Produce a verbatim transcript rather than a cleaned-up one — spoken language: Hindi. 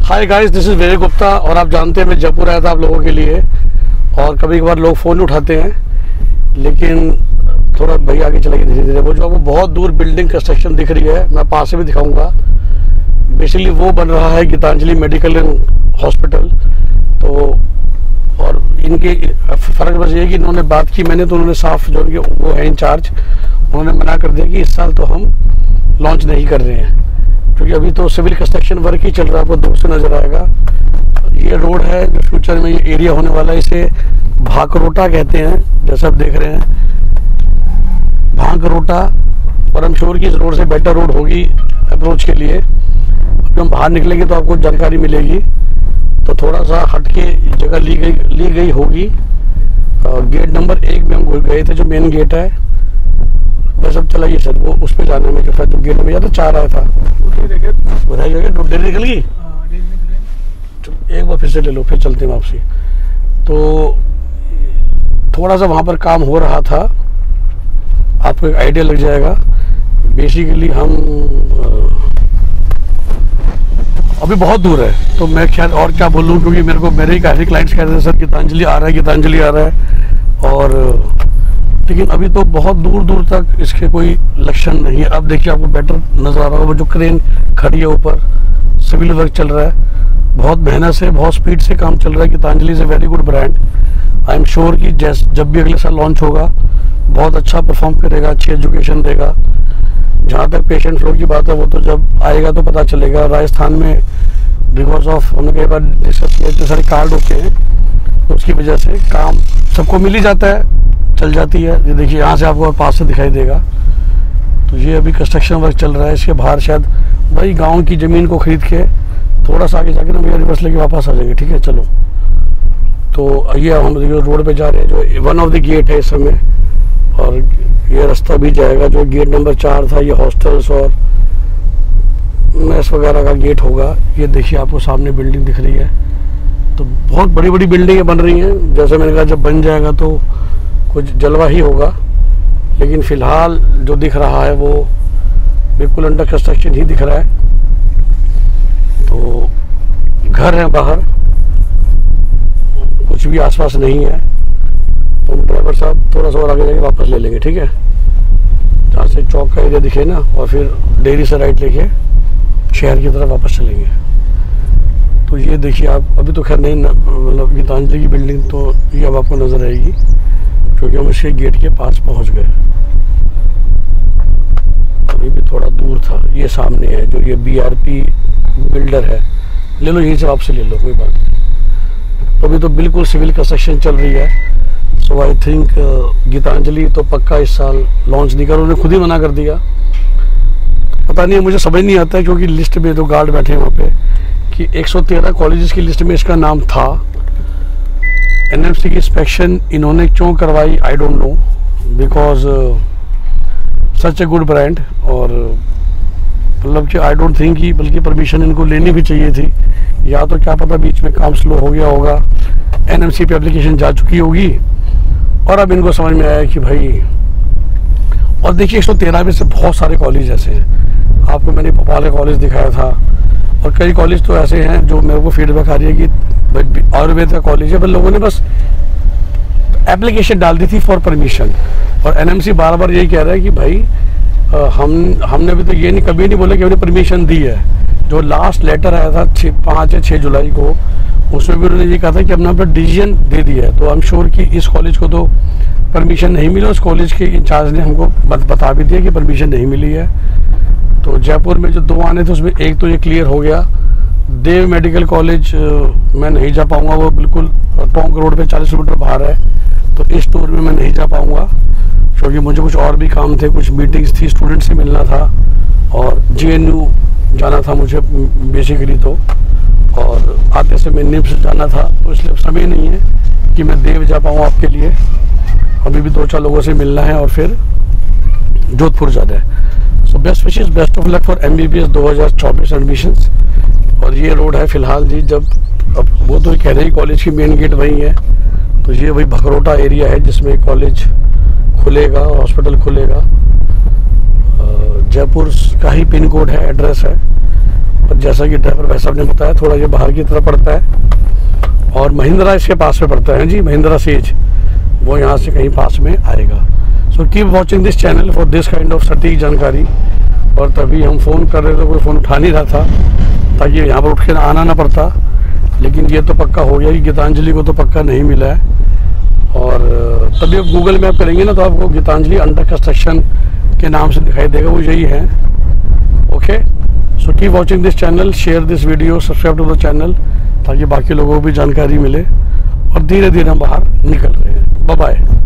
Hi guys, this is Vijay Gupta. और आप जानते हैं मैं जयपुर आया था आप लोगों के लिए, और कभी कभार लोग फ़ोन उठाते हैं, लेकिन थोड़ा भैया आगे चलेंगे धीरे धीरे। वो जो आपको बहुत दूर बिल्डिंग कंस्ट्रक्शन दिख रही है, मैं पास से भी दिखाऊंगा। बेसिकली वो बन रहा है गीतांजलि मेडिकल एंड हॉस्पिटल। तो और इनके फ़र्क बस ये है कि इन्होंने बात की मैंने, तो उन्होंने साफ जो उनके वो है इंचार्ज, उन्होंने मना कर दिया कि इस साल तो हम लॉन्च नहीं कर रहे हैं, क्योंकि अभी तो सिविल कंस्ट्रक्शन वर्क ही चल रहा है। आपको दूर से नज़र आएगा ये रोड है जो फ्यूचर में ये एरिया होने वाला है, इसे भाकरोटा कहते हैं, जैसा आप देख रहे हैं भाकरोटा। और हम श्योर की इस रोड से बेटर रोड होगी अप्रोच के लिए। जब हम बाहर निकलेंगे तो आपको जानकारी मिलेगी। तो थोड़ा सा हट के जगह ली गई ली गई होगी। गेट नंबर एक में हम गए थे, जो मेन गेट है। बस अब चलाइए सर, वो उस पर जाने में, जो गेट में या तो चार आया था बताइए जगह डेढ़ निकल गई। एक बार फिर से ले लो, फिर चलते हैं वापसी। तो थोड़ा सा वहाँ पर काम हो रहा था, आपको एक आइडिया लग जाएगा। बेसिकली हम अभी बहुत दूर है, तो मैं शायद और क्या बोलूँ, क्योंकि मेरे को मेरे ही काफ़ी क्लाइंट्स कहते हैं सर गीतांजलि आ रहा है, गीतांजलि आ रहा है। और लेकिन अभी तो बहुत दूर दूर तक इसके कोई लक्षण नहीं है। अब देखिए आपको बेटर नज़र आ रहा होगा, वो जो क्रेन खड़ी है ऊपर, सिविल वर्क चल रहा है। बहुत मेहनत से, बहुत स्पीड से काम चल रहा है। Geetanjali is a very good brand. I am sure कि जैस जब भी अगले साल लॉन्च होगा बहुत अच्छा परफॉर्म करेगा, अच्छी एजुकेशन देगा। जहाँ तक पेशेंट फ्लो की बात है, वो तो जब आएगा तो पता चलेगा। राजस्थान में बिकॉज ऑफ हमने कई बार डिस्कस किया, इतने सारे कार्ड होते हैं, तो उसकी वजह से काम सबको मिल ही जाता है, चल जाती है। ये देखिए यहाँ से आपको पास से दिखाई देगा। तो ये अभी कंस्ट्रक्शन वर्क चल रहा है। इसके बाहर शायद वही गाँव की ज़मीन को खरीद के थोड़ा सा आगे जाके ना भैया रिवर्स लेके वापस आ जाएंगे। ठीक है, चलो। तो ये हम रोड पे जा रहे हैं, जो वन ऑफ द गेट है इस समय। और ये रास्ता भी जाएगा, जो गेट नंबर चार था, ये हॉस्टल्स और मेस वगैरह का गेट होगा। ये देखिए आपको सामने बिल्डिंग दिख रही है। तो बहुत बड़ी बड़ी बिल्डिंगें बन रही हैं। जैसे मैंने कहा, जब बन जाएगा तो कुछ जलवा ही होगा, लेकिन फ़िलहाल जो दिख रहा है वो बिल्कुल अंडर कंस्ट्रक्शन ही दिख रहा है। तो घर है बाहर, कुछ भी आसपास नहीं है। तो ड्राइवर साहब थोड़ा सा और आगे जाके वापस ले लेंगे, ठीक है, जहाँ से चौक का एरिया दिखे ना, और फिर डेयरी से राइट लेके शहर की तरफ वापस चलेंगे। तो ये देखिए आप, अभी तो खैर नहीं, मतलब गीतांजलि की बिल्डिंग तो ये अब आपको नज़र आएगी, क्योंकि हम इसके गेट के पास पहुँच गए। अभी भी थोड़ा दूर था। ये सामने है, जो ये बी आर पी बिल्डर है, ले लो यहीं से आपसे ले लो, कोई बात नहीं। तो अभी तो बिल्कुल सिविल कंस्ट्रक्शन चल रही है। सो आई थिंक गीतांजलि तो पक्का इस साल लॉन्च नहीं कर, उन्होंने खुद ही मना कर दिया। पता नहीं है, मुझे समझ नहीं आता है, क्योंकि लिस्ट में जो गार्ड बैठे हैं वहाँ पे कि एक सौ तेरह कॉलेजेस की लिस्ट में इसका नाम था। एन एम सी की इंस्पेक्शन इन्होंने क्यों करवाई, I don't know, because such a good brand. और मतलब कि आई डोंट थिंक कि बल्कि परमिशन इनको लेनी भी चाहिए थी, या तो क्या पता बीच में काम स्लो हो गया होगा, एन एम सी पे एप्लीकेशन जा चुकी होगी, और अब इनको समझ में आया कि भाई। और देखिए एक सौ तेरह में से बहुत सारे कॉलेज ऐसे हैं। आपको मैंने भोपाल का कॉलेज दिखाया था, और कई कॉलेज तो ऐसे हैं जो मेरे को फीडबैक आ रही है कि आयुर्वेद का कॉलेज है, पर लोगों ने बस एप्लीकेशन डाल दी थी फॉर परमिशन। और एन एम सी बार बार यही कह रहा है कि भाई आ, हम हमने भी तो ये नहीं कभी नहीं बोला कि हमने परमिशन दी है। जो लास्ट लेटर आया था छः पाँच या छः जुलाई को, उसमें भी उन्होंने ये कहा था कि हमने अपना डिसीजन दे दिया है। तो आई एम श्योर कि इस कॉलेज को तो परमिशन नहीं मिला। उस कॉलेज के इंचार्ज ने हमको बता भी दिया कि परमिशन नहीं मिली है। तो जयपुर में जो दो आने थे उसमें एक तो ये क्लियर हो गया। देव मेडिकल कॉलेज मैं नहीं जा पाऊँगा, वो बिल्कुल टोंक रोड पे चालीस किलोमीटर बाहर है। तो इस टूर में मैं नहीं जा पाऊँगा, क्योंकि मुझे कुछ और भी काम थे, कुछ मीटिंग्स थी, स्टूडेंट से मिलना था, और जे एन यू जाना था मुझे बेसिकली। तो और आते समय निम्स जाना था, तो इसलिए समय नहीं है कि मैं देव जा पाऊँ आपके लिए। अभी भी दो चार लोगों से मिलना है और फिर जोधपुर जाना है। So best wishes, best of luck for M B B S दो हज़ार चौबीस एडमिशन्स। और ये रोड है फ़िलहाल जी, जब अब वो तो कह रहे हैं कॉलेज की मेन गेट वही है, तो ये वही भखरोटा एरिया है जिसमें कॉलेज खुलेगा, हॉस्पिटल खुलेगा। जयपुर का ही पिन कोड है, एड्रेस है। और जैसा कि ड्राइवर भाई साहब ने बताया थोड़ा ये बाहर की तरफ पड़ता है और महिंद्रा इसके पास में पड़ता है जी, महिंद्रा सेज वो यहाँ से कहीं पास में आएगा। So keep watching this channel for this kind of सटीक जानकारी। और तभी हम फ़ोन कर रहे थे, कोई फ़ोन उठा नहीं रहा था ताकि यहाँ पर उठ के आना ना पड़ता, लेकिन ये तो पक्का हो गया कि गीतांजलि को तो पक्का नहीं मिला है। और तभी आप गूगल मैप करेंगे ना तो आपको गीतांजलि अंडर कंस्ट्रक्शन के नाम से दिखाई देगा, वो यही है। Okay, so keep watching this channel, share this video, subscribe to the channel ताकि बाकी लोगों को भी जानकारी मिले। और धीरे धीरे हम बाहर निकल रहे हैं। Bye bye.